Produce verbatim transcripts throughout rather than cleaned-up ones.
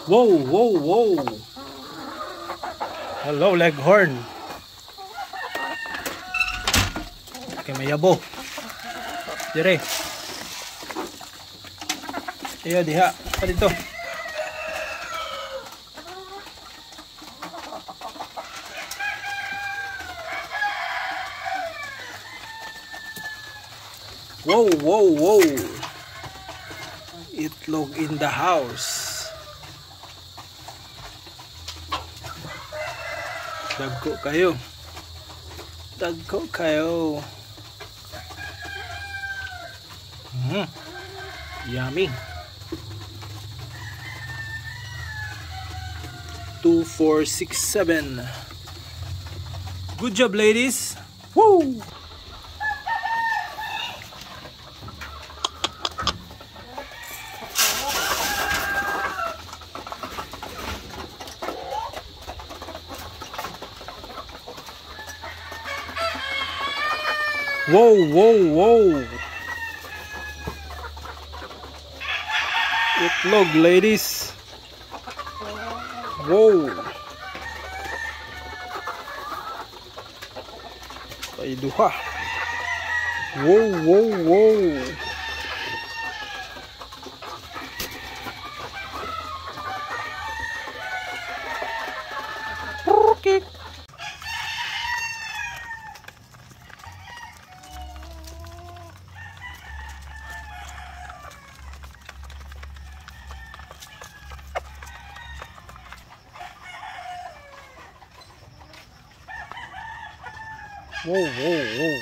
Wow, wow, wow. Hello, Leghorn. Okay, may yabo. Dire. Iyo, diha. Pa dito. Wow, wow, wow. Itlog in the house. Dagko kayo. Dagko kayo. Mm. Yummy. two, four, six, seven. Good job, ladies. Woo! Wow, wow, wow. Itlog, ladies. Wow. Ay duha. Wow, wow, wow. Okay. Wow, wow, wow.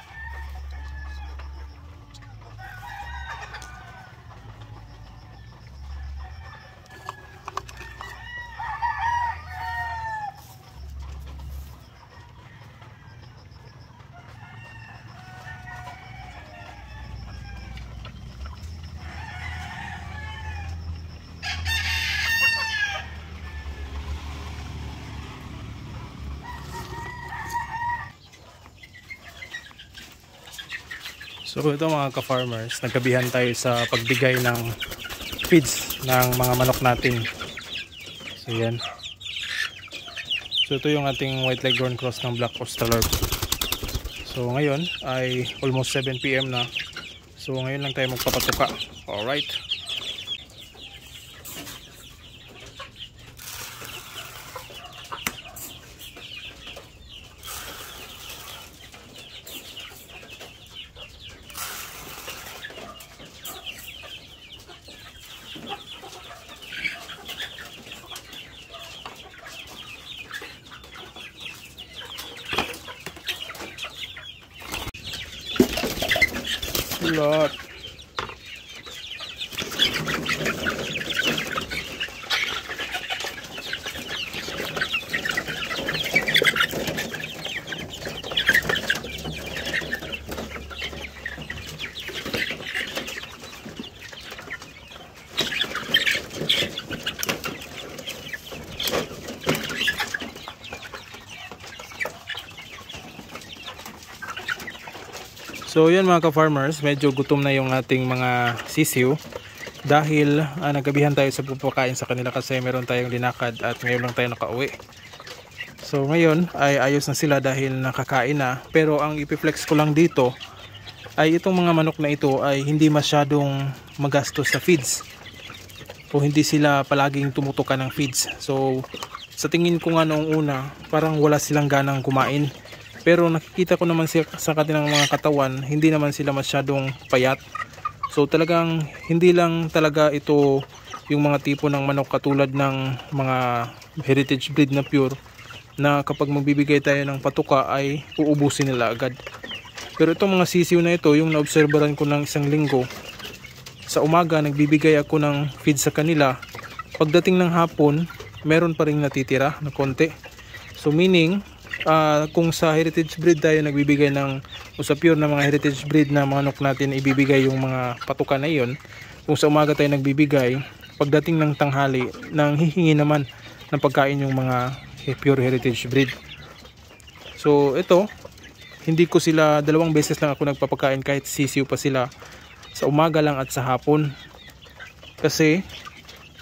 So ito mga ka-farmers, nagkabihan tayo sa pagbigay ng feeds ng mga manok natin. So yan. So ito yung ating white leghorn cross ng black australorp. So ngayon ay almost seven p m na. So ngayon lang tayo magpapatuka. Alright. Lot. So yan mga ka-farmers, medyo gutom na yung ating mga sisiw dahil ah, nagkabihan tayo sa pupakain sa kanila kasi meron tayong linakad at ngayon lang tayo nakauwi. So ngayon ay ayos na sila dahil nakakain na, pero ang ipiflex ko lang dito ay itong mga manok na ito ay hindi masyadong magastos sa feeds o hindi sila palaging tumutukan ng feeds. So sa tingin ko nga noong una parang wala silang ganang kumain. Pero nakikita ko naman sa kanilang mga katawan, hindi naman sila masyadong payat. So talagang hindi lang talaga ito yung mga tipo ng manok katulad ng mga heritage breed na pure na kapag magbibigay tayo ng patuka ay uubusin nila agad. Pero itong mga sisiw na ito, yung naobserbahan ko ng isang linggo, sa umaga nagbibigay ako ng feed sa kanila. Pagdating ng hapon, meron pa rin natitira na konti. So meaning, Uh, kung sa heritage breed tayo nagbibigay ng o sa pure na mga heritage breed na manok natin ibibigay yung mga patuka na iyon, kung sa umaga tayo nagbibigay, pagdating ng tanghali nang hihingi naman ng pagkain yung mga pure heritage breed. So ito, hindi ko sila, dalawang beses lang ako nagpapakain kahit sisiw pa sila, sa umaga lang at sa hapon, kasi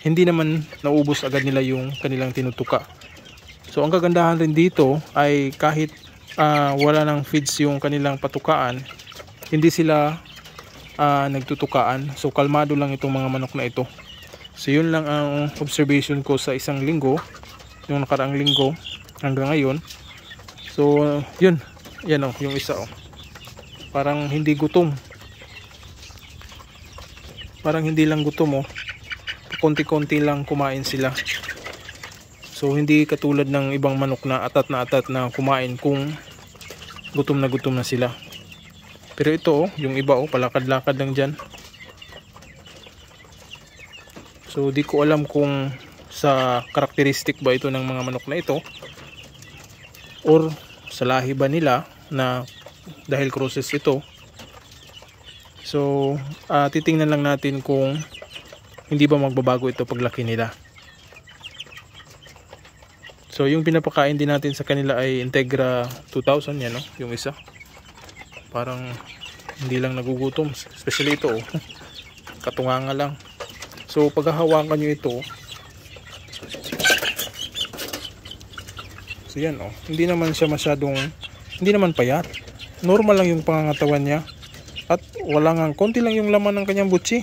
hindi naman naubos agad nila yung kanilang tinutuka. So ang kagandahan rin dito ay kahit uh, wala ng feeds yung kanilang patukaan, hindi sila uh, nagtutukaan. So kalmado lang itong mga manok na ito. So yun lang ang observation ko sa isang linggo, yung nakaraang linggo hanggang ngayon. So yun, yan o, yung isa o. Parang hindi gutom. Parang hindi lang gutom o. Konti-konti lang kumain sila. So hindi katulad ng ibang manok na atat na atat na kumain kung gutom na gutom na sila. Pero ito oh, yung iba oh, palakad-lakad lang dyan. So di ko alam kung sa karakteristik ba ito ng mga manok na ito or sa lahi ba nila na dahil crosses ito. So uh, titingnan lang natin kung hindi ba magbabago ito paglaki nila. So yung pinapakain din natin sa kanila ay Integra two thousand, yan no? Yung isa. Parang hindi lang nagugutom, especially ito oh. Katunganga lang. So paghahawakan nyo ito, so yan oh, hindi naman siya masyadong, hindi naman payat. Normal lang yung pangangatawan niya. At wala nga, konti lang yung laman ng kanyang butsi.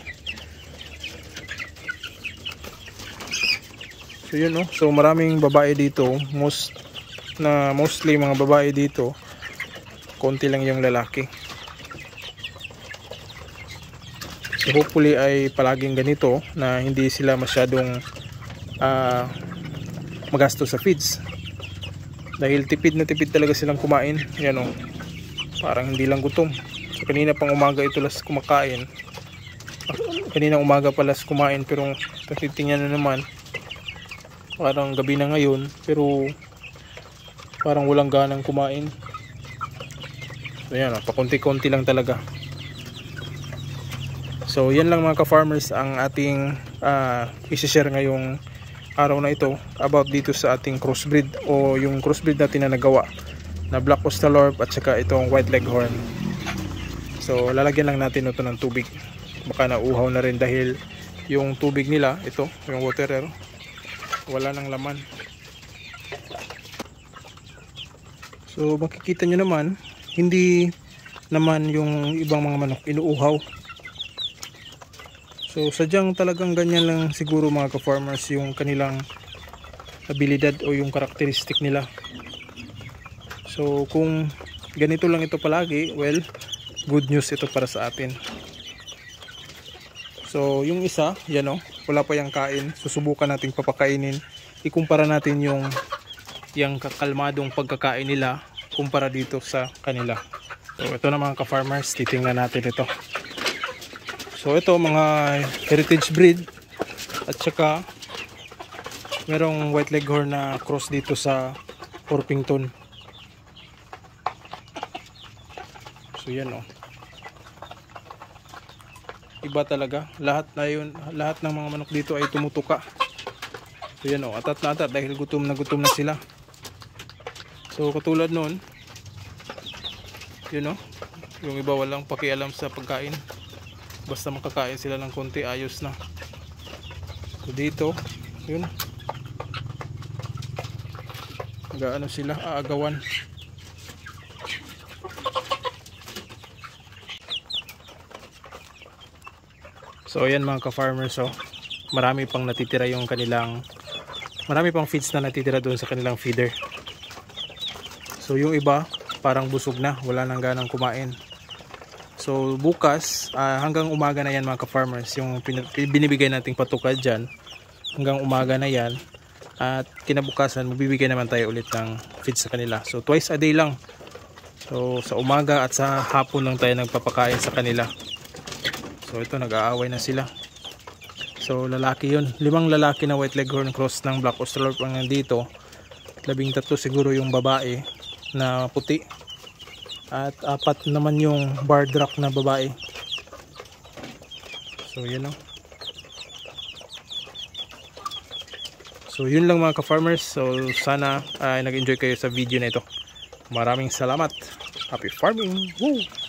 So yun oh, so maraming babae dito, most na mostly mga babae dito, konti lang yung lalaki. So hopefully ay palaging ganito na hindi sila masyadong uh, magastos sa feeds. Dahil tipid na tipid talaga silang kumain. Yan oh, parang hindi lang gutom. So kanina pang umaga ito las kumakain. Kanina umaga palas kumain, pero titingnan na naman parang gabi na ngayon, pero parang walang ganang kumain. So yan, pakunti-kunti lang talaga. So yan lang mga ka-farmers ang ating uh, isi-share ngayong araw na ito about dito sa ating crossbreed o yung crossbreed natin na nagawa na Black Austalorp at saka itong White Leghorn. So lalagyan lang natin ito ng tubig. Baka nauuhaw na rin dahil yung tubig nila, ito, yung waterer, wala nang laman. So makikita nyo naman, hindi naman yung ibang mga manok inuuhaw. So sadyang talagang ganyan lang siguro mga ka-farmers yung kanilang abilidad o yung karakteristik nila. So kung ganito lang ito palagi, well, good news ito para sa atin. So yung isa, yan o, wala pa yung kain, susubukan nating papakainin. Ikumpara natin yung yung kakalmadong pagkakain nila kumpara dito sa kanila. So ito na mga ka-farmers, titingnan natin ito. So ito mga heritage breed at saka merong White Leghorn na cross dito sa Orpington. So yan o, iba talaga. Lahat na yun, lahat ng mga manok dito ay tumutuka. So yan o, atat na atat dahil gutom na gutom na sila. So katulad nun, yun o, yung iba walang pakialam sa pagkain. Basta makakain sila ng konti, ayos na. So dito, yun, gaano sila, aagawan. So ayan mga ka-farmers, so marami pang natitira yung kanilang, marami pang feeds na natitira doon sa kanilang feeder. So yung iba parang busog na, wala nang ganang kumain. So bukas, uh, hanggang umaga na yan mga ka-farmers, yung binibigay nating patukad dyan, hanggang umaga na yan. At kinabukasan, magbibigay naman tayo ulit ng feeds sa kanila. So twice a day lang. So sa umaga at sa hapon lang tayo nagpapakain sa kanila. So ito, nag-aaway na sila. So lalaki yun, limang lalaki na White Leghorn cross ng Black Austalorp ang nandito. Labing tatlo siguro yung babae na puti. At apat naman yung Bardrack na babae. So yun o. So yun lang mga ka-farmers. So sana ay uh, nag-enjoy kayo sa video na ito. Maraming salamat. Happy farming! Woo!